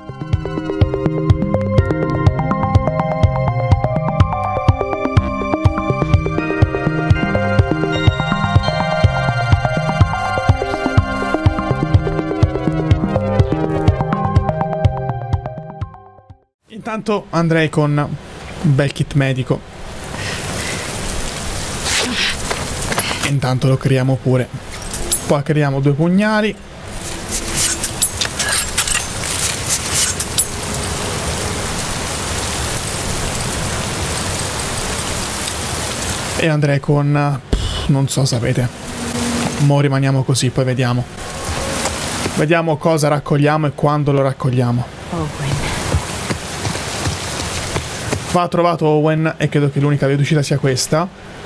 Intanto andrei con un bel kit medico. Intanto lo creiamo pure. Poi creiamo 2 pugnali. E andrei con... non so, sapete. Mo' rimaniamo così, poi vediamo. Vediamo cosa raccogliamo e quando lo raccogliamo. Owen. Va trovato Owen e credo che l'unica via d'uscita sia questa.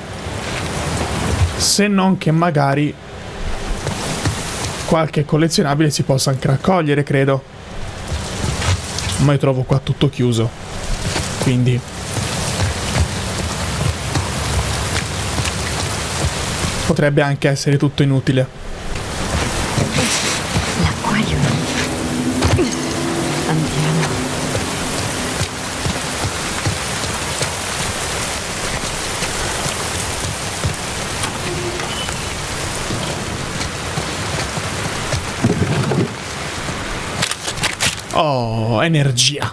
Se non che magari qualche collezionabile si possa anche raccogliere, credo. Ma io trovo qua tutto chiuso. Quindi... potrebbe anche essere tutto inutile. L'acquario. Andiamo. Oh, energia.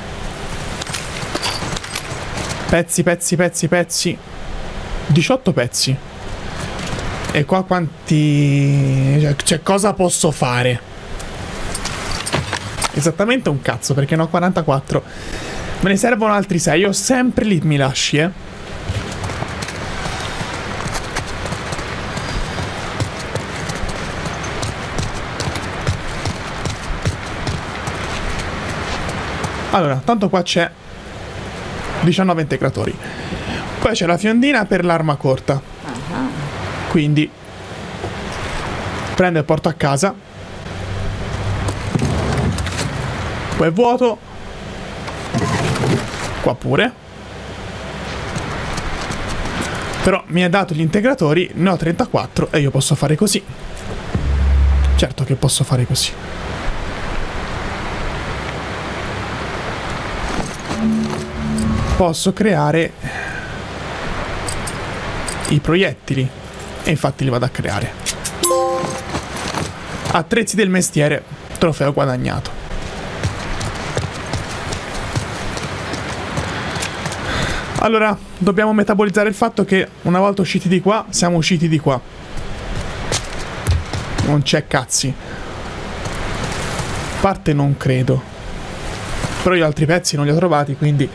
Pezzi, pezzi, pezzi, pezzi. 18 pezzi. E qua quanti... cioè, cosa posso fare? Esattamente un cazzo, perché ne ho 44. Me ne servono altri 6. Io sempre lì mi lasci, eh. Allora, tanto qua c'è 19 integratori. Poi c'è la fiondina per l'arma corta. Quindi prendo e porto a casa. Poi vuoto. Qua pure. Però mi ha dato gli integratori. Ne ho 34 e io posso fare così. Certo che posso fare così. Posso creare i proiettili. E infatti li vado a creare. Attrezzi del mestiere. Trofeo guadagnato. Allora, dobbiamo metabolizzare il fatto che una volta usciti di qua, siamo usciti di qua. Non c'è cazzi. A parte non credo. Però io altri pezzi non li ho trovati, quindi...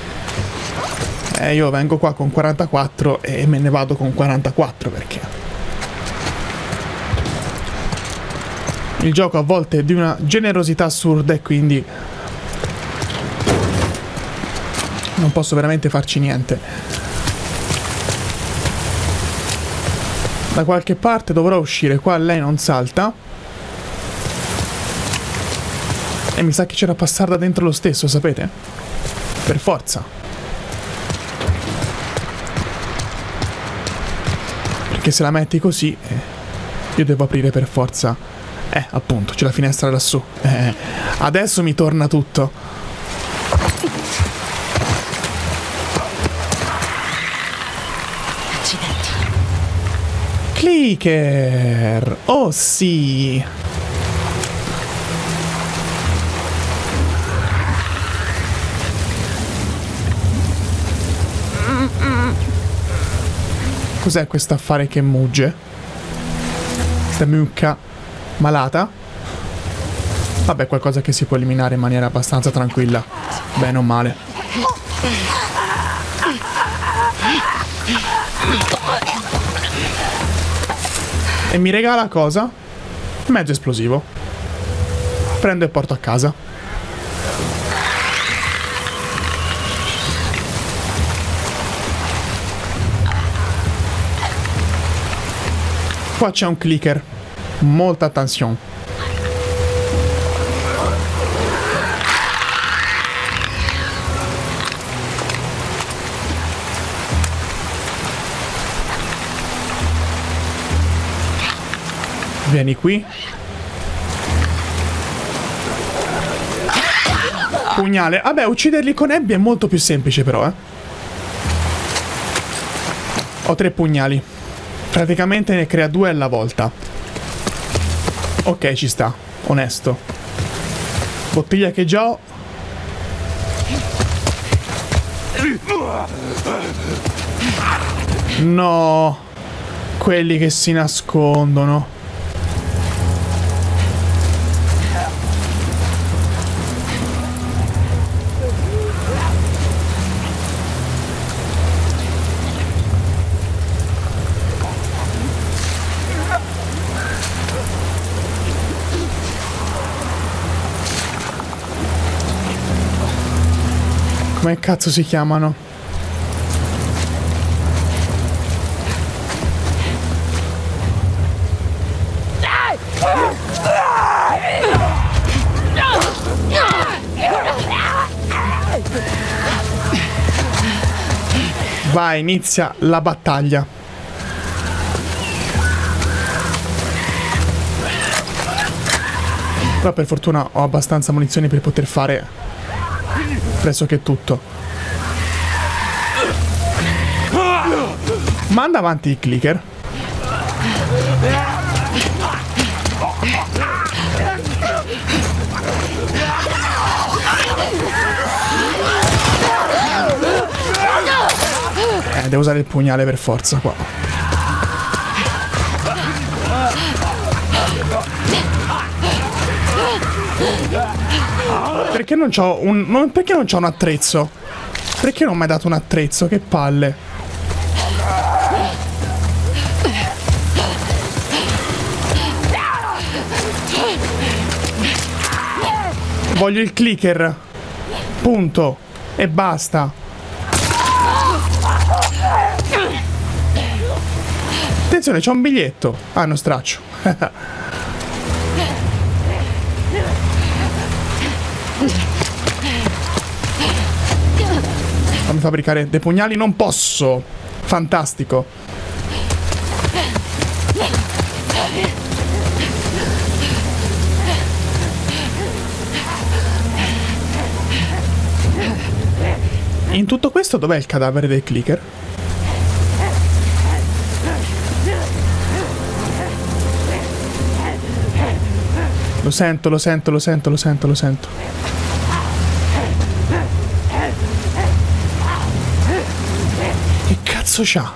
io vengo qua con 44 e me ne vado con 44 perché il gioco a volte è di una generosità assurda e quindi non posso veramente farci niente. Da qualche parte dovrò uscire. Qua lei non salta e mi sa che c'era passare da dentro lo stesso, sapete? Per forza. Che se la metti così io devo aprire per forza. Appunto, c'è la finestra lassù. Adesso mi torna tutto. Accidenti. Clicker. Oh sì. Cos'è questo affare che mugge? Questa mucca malata? Vabbè, qualcosa che si può eliminare in maniera abbastanza tranquilla. Bene o male. E mi regala cosa? Mezzo esplosivo. Prendo e porto a casa. Qua c'è un clicker. Molta attenzione. Vieni qui. pugnale. Vabbè, ucciderli con Abby è molto più semplice però, Ho 3 pugnali. Praticamente ne crea 2 alla volta. Ok, ci sta. Onesto. Bottiglia che già ho. No. Quelli che si nascondono. Come cazzo si chiamano? Vai, inizia la battaglia. Però per fortuna ho abbastanza munizioni per poter fare pressoché tutto. Manda avanti il clicker. Devo usare il pugnale per forza qua. Perché non c'ho un... perché non c'ho un attrezzo? Perché non mi hai dato un attrezzo? Che palle. Voglio il clicker. Punto. E basta. Attenzione, c'ho un biglietto. Ah, uno straccio. Fammi fabbricare dei pugnali. Non posso. Fantastico. In tutto questo dov'è il cadavere del clicker? Lo sento, lo sento, lo sento, lo sento, lo sento. Che cazzo c'ha?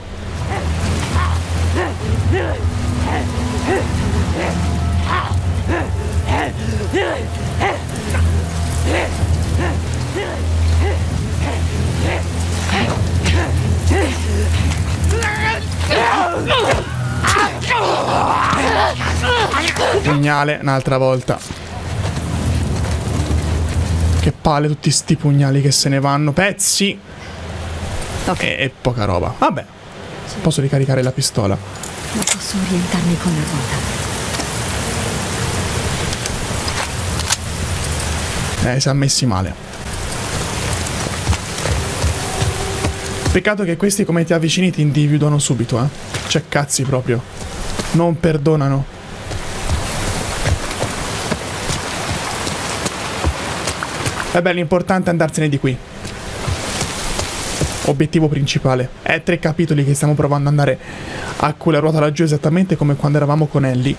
Pugnale un'altra volta. Che palle tutti sti pugnali che se ne vanno. Pezzi. Ok. E poca roba. Vabbè. Posso ricaricare la pistola. Ma posso orientarmi con la ruota. Si è messi male. Peccato che questi come ti avvicini ti individuano subito, Cioè cazzi proprio. Non perdonano. Vabbè, l'importante è andarsene di qui. Obiettivo principale. È 3 capitoli che stiamo provando ad andare a quella ruota laggiù, esattamente come quando eravamo con Ellie.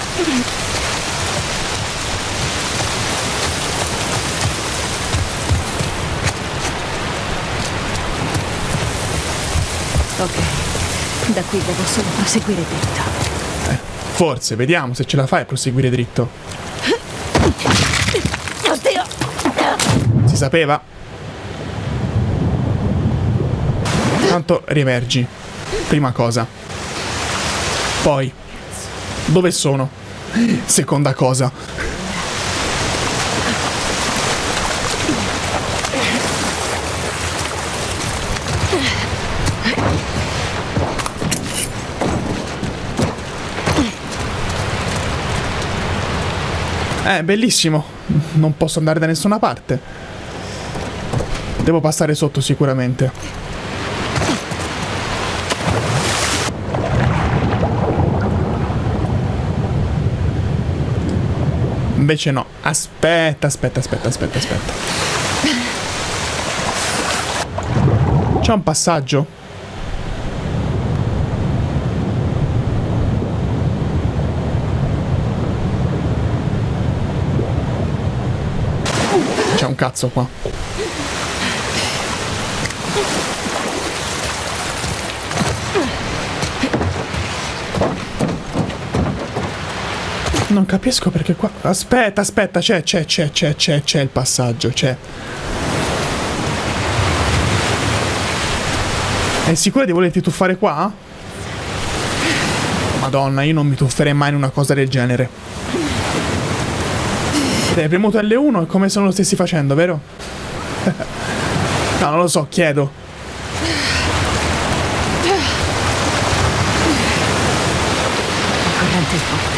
Ok, da qui devo solo proseguire dritto. Forse, vediamo se ce la fai a proseguire dritto. Oddio! Si sapeva? Tanto riemergi. Prima cosa. Poi, dove sono? Seconda cosa. Bellissimo. Non posso andare da nessuna parte. Devo passare sotto sicuramente. Invece no. Aspetta. C'è un passaggio? C'è un cazzo qua. Non capisco perché qua... Aspetta, aspetta, c'è il passaggio, c'è. È sicura di volerti tuffare qua? Madonna, io non mi tufferei mai in una cosa del genere. Hai premuto L1, è come se non lo stessi facendo, vero? No, non lo so, chiedo. Corrente forte.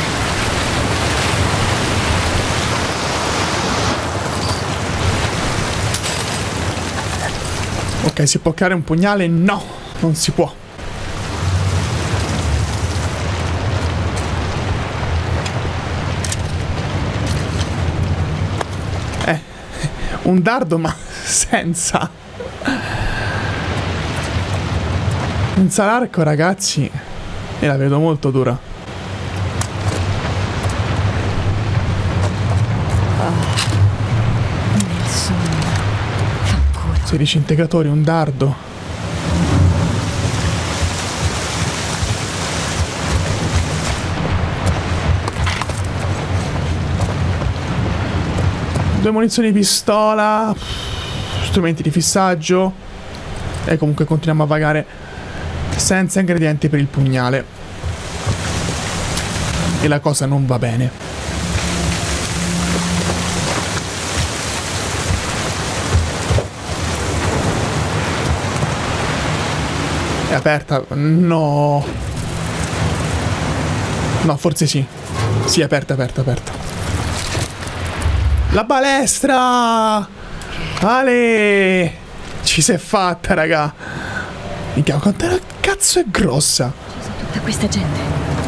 Ok, si può creare un pugnale? No, non si può. Un dardo, ma senza l'arco, ragazzi. E la vedo molto dura. Nelson, fanculo. 16 integratori, un dardo. Due munizioni di pistola, strumenti di fissaggio. E comunque continuiamo a vagare senza ingredienti per il pugnale. E la cosa non va bene. È aperta? No. No, forse sì. Sì, è aperta, aperta, aperta. La balestra! Ale! Ci si è fatta, raga. Minchia, quanto cazzo è grossa? Ci sono tutta questa gente.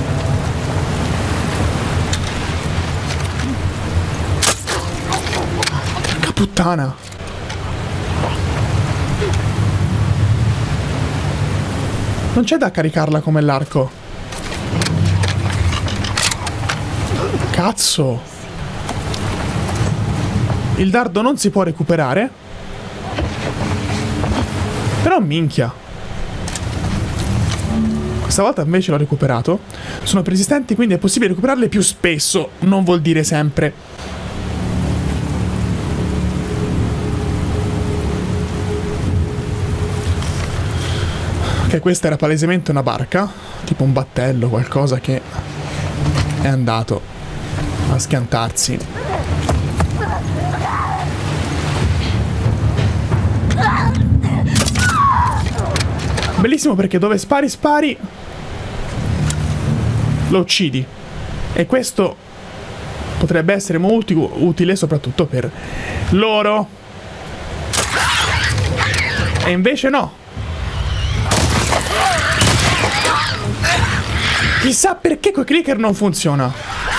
Porca puttana. Non c'è da caricarla come l'arco. Cazzo. Il dardo non si può recuperare. Però minchia. Questa volta invece l'ho recuperato. Sono persistenti, quindi è possibile recuperarle più spesso. Non vuol dire sempre. Ok, questa era palesemente una barca. Tipo un battello, qualcosa che è andato a schiantarsi. Bellissimo perché dove spari, spari, lo uccidi. E questo potrebbe essere molto utile soprattutto per loro. E invece no. Chissà perché quel clicker non funziona.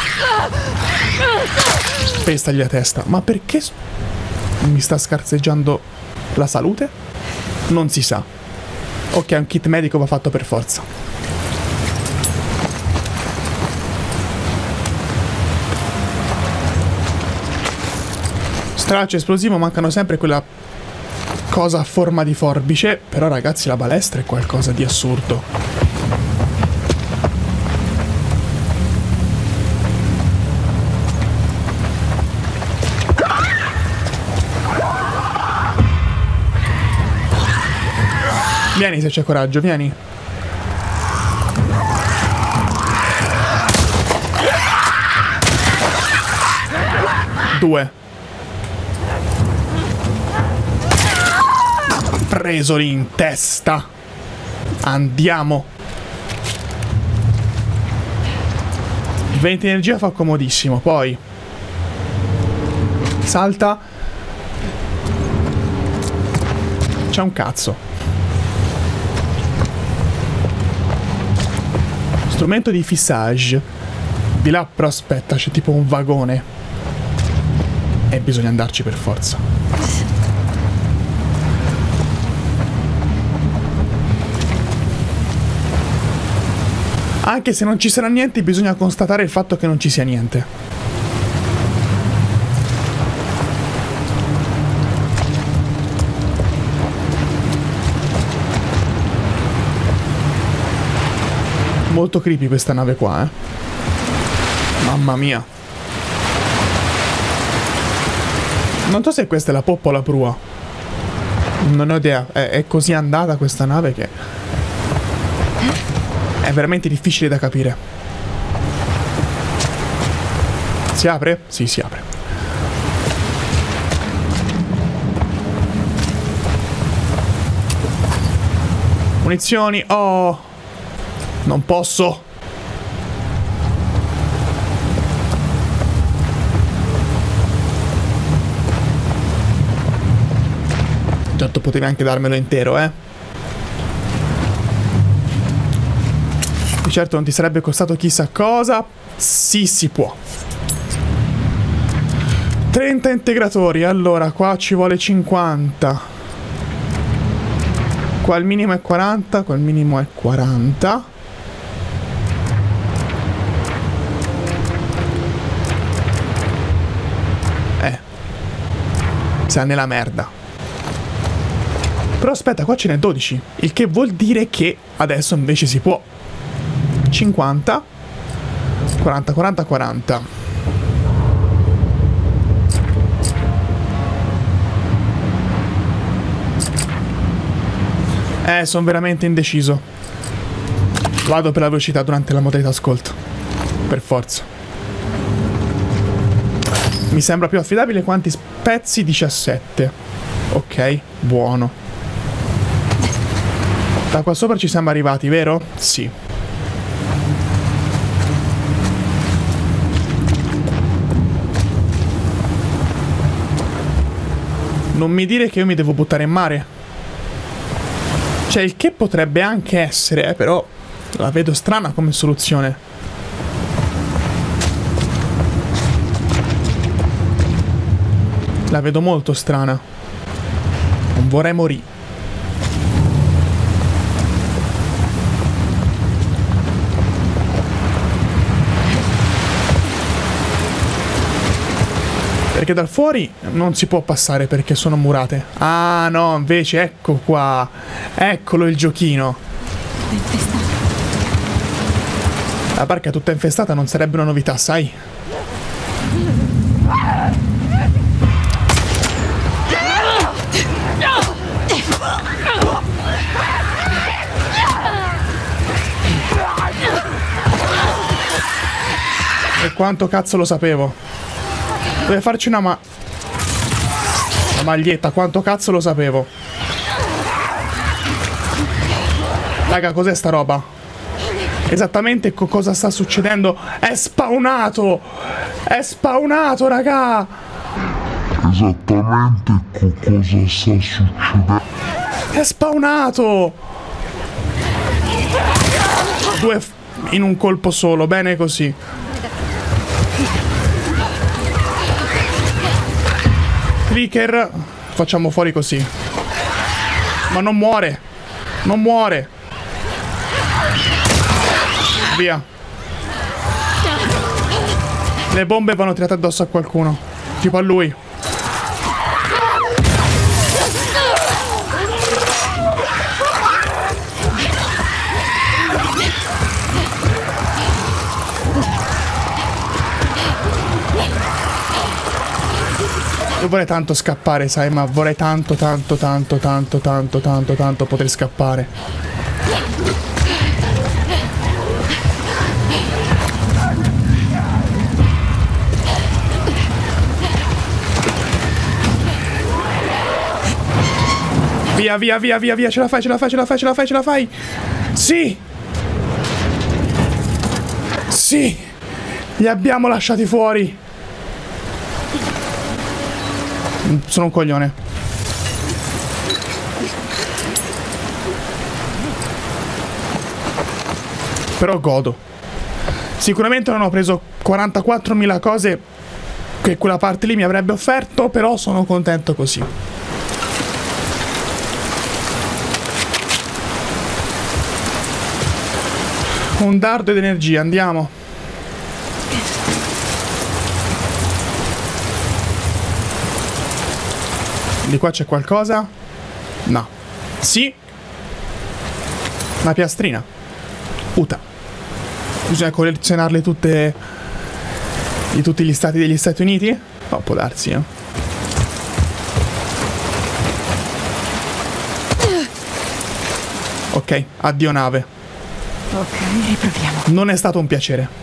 Pestagli la testa. Ma perché mi sta scarseggiando la salute? Non si sa. Ok, un kit medico va fatto per forza. Straccio esplosivo, mancano sempre quella cosa a forma di forbice. Però ragazzi, la balestra è qualcosa di assurdo. Vieni se c'è coraggio, vieni. Due. Presoli in testa. Andiamo. 20 energia fa comodissimo. Poi salta. C'è un cazzo. Strumento di fissage. Di là però aspetta, c'è tipo un vagone. E bisogna andarci per forza. Anche se non ci sarà niente, bisogna constatare il fatto che non ci sia niente. Molto creepy questa nave qua, Mamma mia. Non so se questa è la poppa o la prua. Non ho idea. È così andata questa nave che è veramente difficile da capire. Si apre? Sì, si apre. Munizioni. Oh, non posso. Certo, potevi anche darmelo intero, Di certo non ti sarebbe costato chissà cosa. Sì, si può. 30 integratori. Allora, qua ci vuole 50. Qua il minimo è 40. Qua il minimo è 40. Sei nella merda. Però aspetta, qua ce n'è 12. Il che vuol dire che adesso invece si può. 50. 40, 40, 40. Sono veramente indeciso. Vado per la velocità durante la modalità ascolto. Per forza. Mi sembra più affidabile. Quanti pezzi? 17. Ok, buono. Da qua sopra ci siamo arrivati, vero? Sì. Non mi dire che io mi devo buttare in mare. Cioè, il che potrebbe anche essere, però la vedo strana come soluzione. La vedo molto strana. Non vorrei morire. Perché dal fuori non si può passare perché sono murate. Ah no, invece ecco qua. Eccolo il giochino. La barca tutta infestata non sarebbe una novità, sai? E quanto cazzo lo sapevo. Deve farci una maglietta, quanto cazzo lo sapevo. Raga, cos'è sta roba? Esattamente cosa sta succedendo? È spawnato! È spawnato, raga! Esattamente cosa sta succedendo? È spawnato! Due in un colpo solo, bene così. Clicker, facciamo fuori così. Ma non muore. Non muore. Via. Le bombe vanno tirate addosso a qualcuno. Tipo a lui. Io vorrei tanto scappare, sai, ma vorrei tanto poter scappare. Via, via, via, via, via, ce la fai, ce la fai, ce la fai, ce la fai, ce la fai. Sì! Sì! Li abbiamo lasciati fuori. Sono un coglione. Però godo. Sicuramente non ho preso 44.000 cose che quella parte lì mi avrebbe offerto, però sono contento così. Un dardo d'energia, andiamo. Di qua c'è qualcosa? No. Sì. Una piastrina. Uta. Bisogna collezionarle tutte di tutti gli stati degli Stati Uniti? Oh, può darsi, eh. Ok, addio nave. Ok, riproviamo. Non è stato un piacere.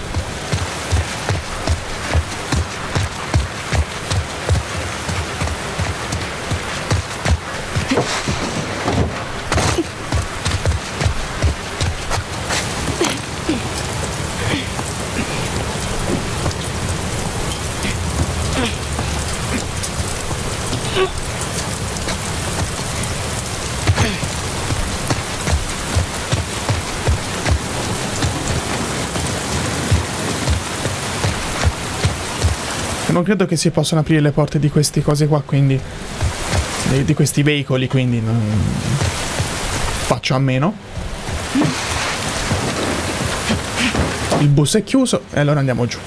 Non credo che si possano aprire le porte di queste cose qua, quindi di questi veicoli, quindi non faccio a meno. Il bus è chiuso e allora andiamo giù.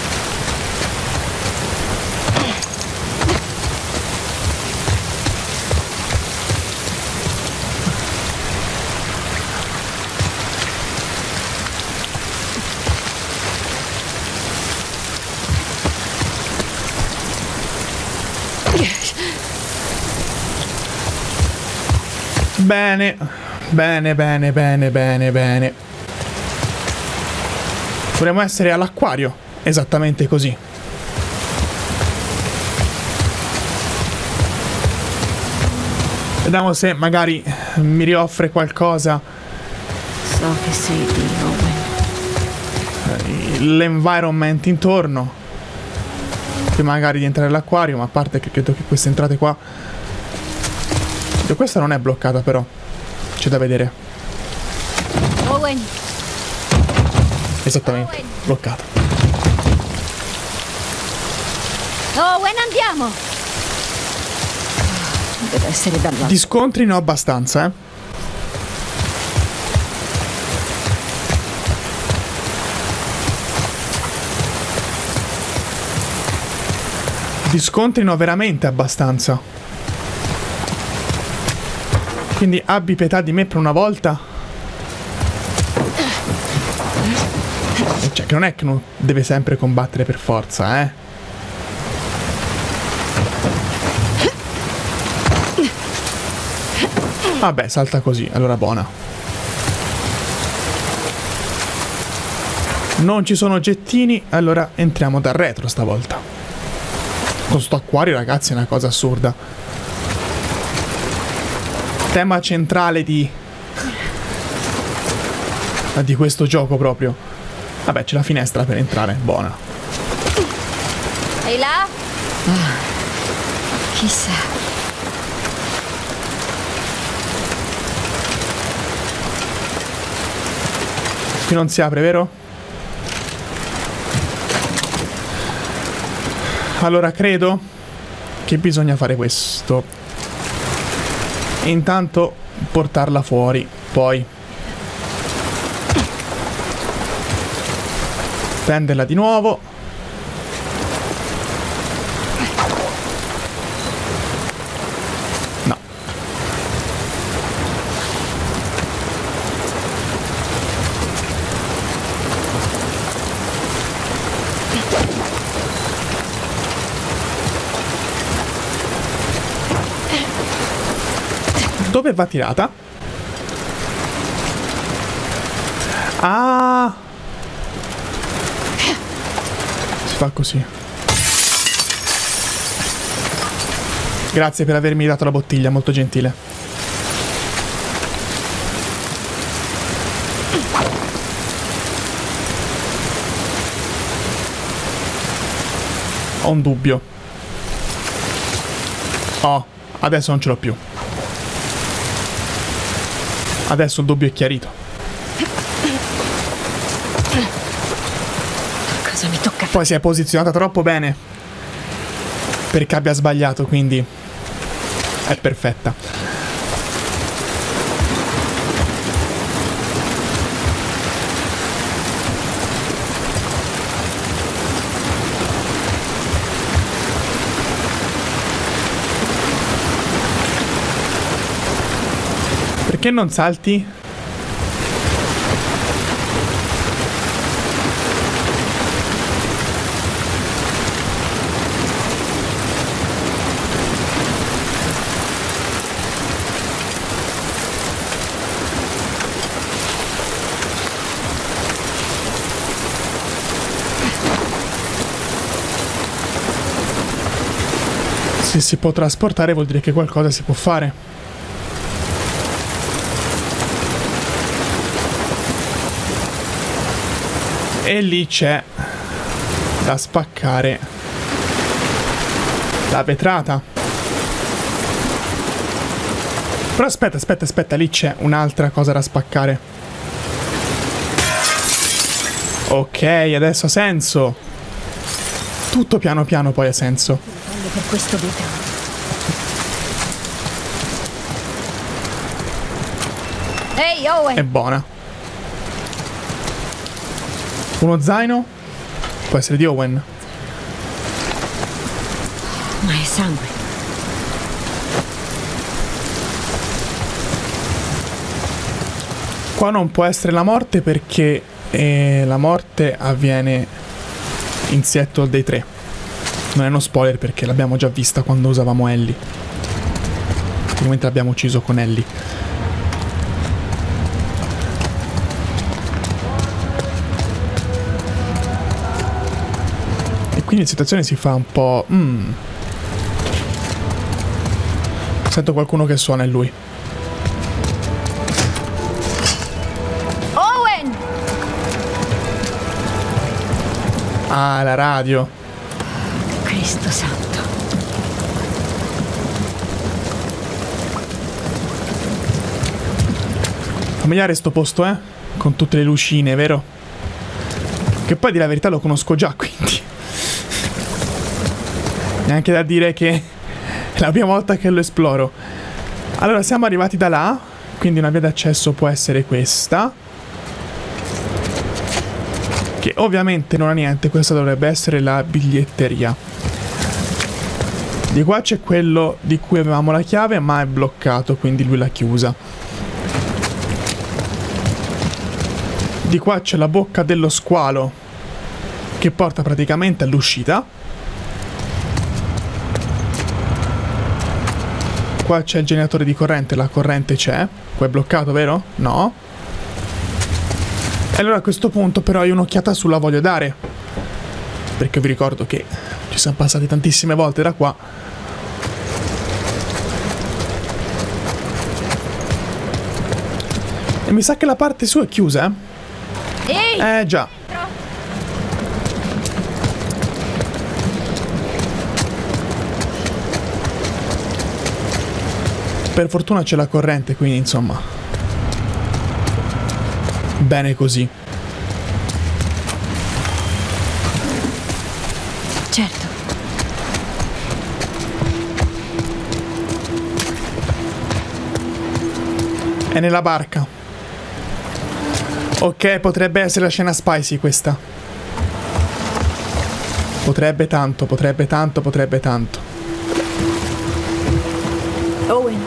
Bene, bene, bene, bene, bene, bene. Dovremmo essere all'acquario, esattamente così. Vediamo se magari mi rioffre qualcosa. So che sei di Owen. L'environment intorno. Prima magari di entrare all'acquario, ma a parte che credo che queste entrate qua... Questa non è bloccata però. C'è da vedere. Owen. Esattamente, Owen. bloccata. Owen, andiamo. Deve essere dall'altro. Di scontri ne ho abbastanza, eh. Di scontri ne ho veramente abbastanza. Quindi abbi pietà di me per una volta. Cioè, che non è che uno deve sempre combattere per forza, eh. Vabbè, salta così, allora buona. Non ci sono oggettini, allora entriamo dal retro stavolta. Questo acquario, ragazzi, è una cosa assurda. Tema centrale di questo gioco proprio. Vabbè, c'è la finestra per entrare, buona. Sei là? Chissà. Qui non si apre, vero? Allora credo che bisogna fare questo. E intanto portarla fuori, poi prenderla di nuovo. No. Dove va tirata? Ah! Si fa così. Grazie per avermi dato la bottiglia, molto gentile. Ho un dubbio. Oh, adesso non ce l'ho più. Adesso il dubbio è chiarito. Cosa mi tocca? Poi si è posizionata troppo bene perché abbia sbagliato, quindi è perfetta. Perché non salti? Se si può trasportare vuol dire che qualcosa si può fare. E lì c'è da spaccare la vetrata. Però aspetta, lì c'è un'altra cosa da spaccare. Ok, adesso ha senso. Tutto piano piano poi ha senso. Per questo vetro. Ehi, Owen! È buona. Uno zaino? Può essere di Owen. Ma è sangue. Qua non può essere la morte perché la morte avviene in Seattle Day 3. Non è uno spoiler perché l'abbiamo già vista quando usavamo Ellie. Praticamente l'abbiamo ucciso con Ellie. E quindi la situazione si fa un po'... Sento qualcuno che suona, è lui. Owen! Ah, la radio. Cristo santo. Familiare sto posto, eh? Con tutte le lucine, vero? Che poi, di la verità, lo conosco già, quindi... Neanche da dire che è la prima volta che lo esploro. Allora, siamo arrivati da là, quindi una via d'accesso può essere questa. Che ovviamente non ha niente, questa dovrebbe essere la biglietteria. Di qua c'è quello di cui avevamo la chiave, ma è bloccato, quindi lui l'ha chiusa. Di qua c'è la bocca dello squalo, che porta praticamente all'uscita. Qua c'è il generatore di corrente, la corrente c'è. Qua è bloccato, vero? No. E allora a questo punto però io un'occhiata sulla voglio dare, perché vi ricordo che ci siamo passati tantissime volte da qua. E mi sa che la parte su è chiusa, eh? Ehi! Già. Per fortuna c'è la corrente, quindi insomma. Bene così. Certo. È nella barca. Ok, potrebbe essere la scena spicy questa. Potrebbe tanto, potrebbe tanto, potrebbe tanto. Owen.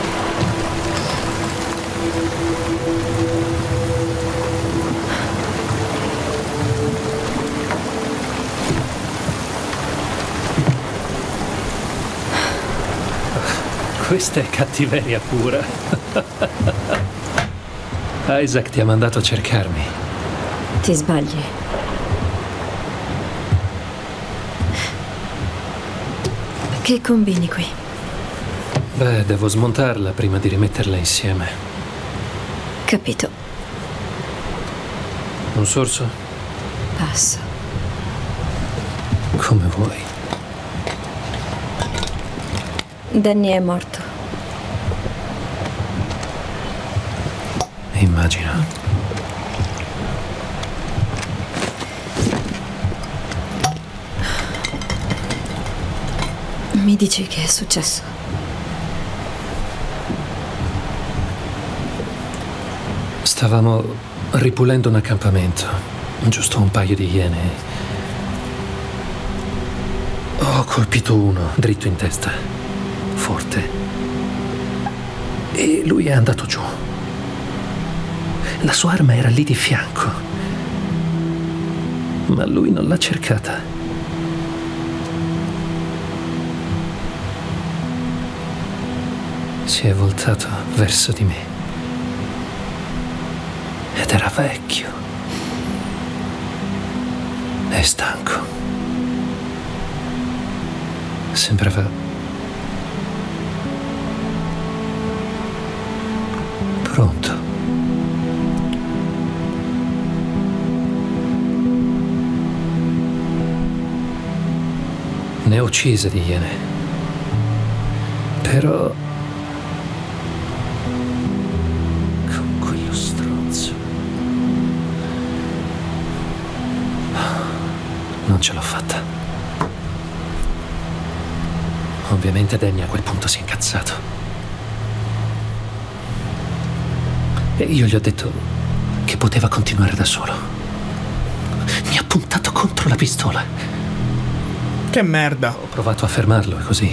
Questa è cattiveria pura. Isaac ti ha mandato a cercarmi. Ti sbagli. Che combini qui? Beh, devo smontarla prima di rimetterla insieme. Capito. Un sorso? Passo. Come vuoi. Danny è morto. Immagino. Mi dici che è successo? Stavamo ripulendo un accampamento. Giusto un paio di iene. Ho colpito uno dritto in testa. Forte. e lui è andato giù. La sua arma era lì di fianco, ma lui non l'ha cercata. Si è voltato verso di me ed era vecchio e stanco. Sembrava pronto. Ne ho uccise di iene, però con quello stronzo non ce l'ho fatta. Ovviamente Danny a quel punto si è incazzato e io gli ho detto che poteva continuare da solo. Mi ha puntato contro la pistola. Che merda. Ho provato a fermarlo e così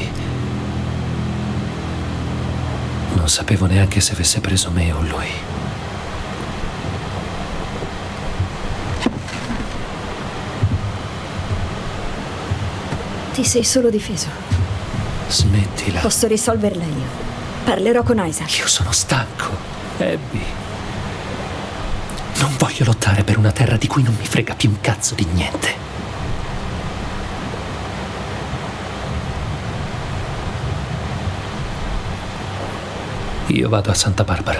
non sapevo neanche se avesse preso me o lui. Ti sei solo difeso. Smettila. Posso risolverla io. Parlerò con Isaac. Io sono stanco, Abby. Non voglio lottare per una terra di cui non mi frega più un cazzo di niente. Io vado a Santa Barbara.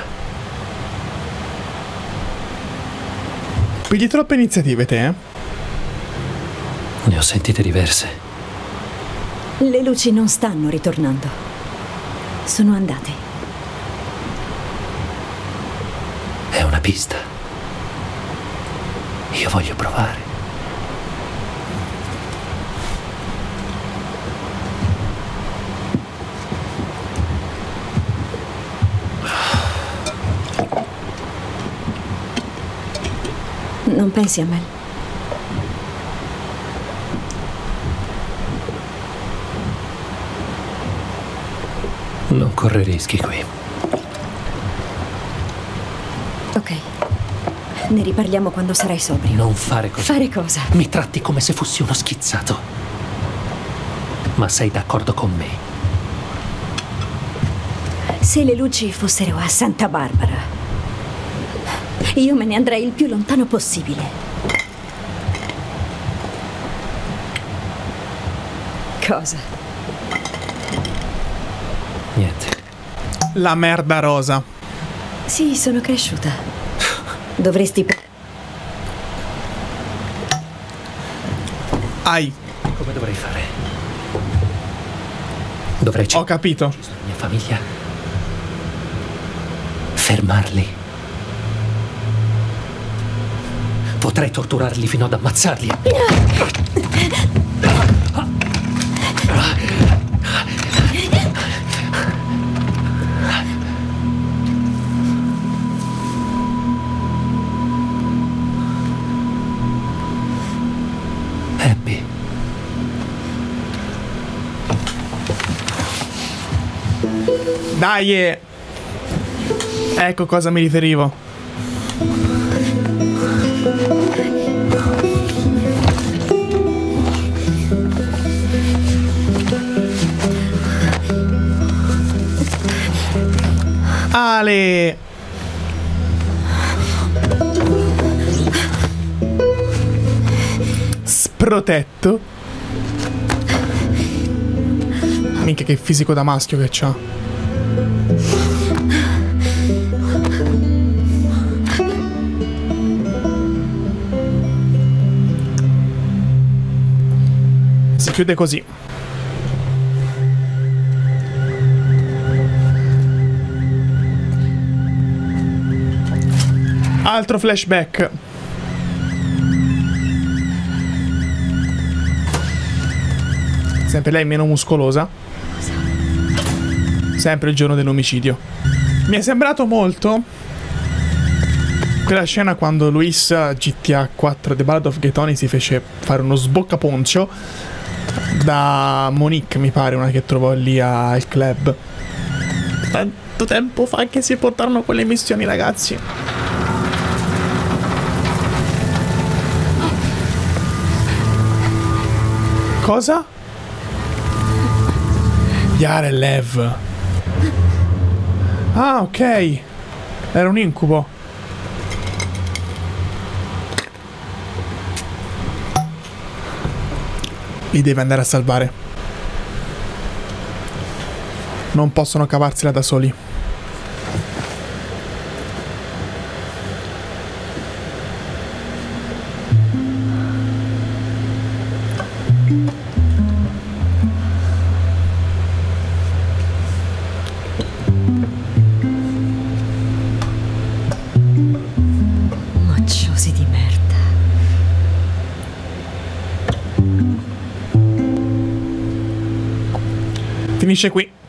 Pigli troppe iniziative te, eh? Ne ho sentite diverse. Le luci non stanno ritornando. Sono andate. È una pista. Io voglio provare. Non pensi a Mel? Non corre rischi qui. Ok. Ne riparliamo quando sarai sobrio. Non fare così. Fare cosa? Mi tratti come se fossi uno schizzato. Ma sei d'accordo con me? Se le luci fossero a Santa Barbara, io me ne andrei il più lontano possibile. Cosa? Niente. La merda rosa. Sì, sono cresciuta. Dovresti... Ai. Come dovrei fare? Dovrei Ho capito. la mia famiglia. Fermarli. Potrei torturarli fino ad ammazzarli. Abby. Dai. Ecco cosa mi riferivo. Ale. Sprotetto. Minchia che fisico da maschio che c'ha. Si chiude così. Altro flashback. Sempre lei meno muscolosa. Sempre il giorno dell'omicidio. Mi è sembrato molto quella scena quando Luis GTA 4 The Ballad of Gay Tony si fece fare uno sboccaponcio da Monique, mi pare, una che trovò lì al club. Tanto tempo fa che si portarono quelle missioni, ragazzi. Cosa? Yarelev. Ah, ok. Era un incubo. Li deve andare a salvare. Non possono cavarsela da soli. Mocciosi di merda. Finisce qui.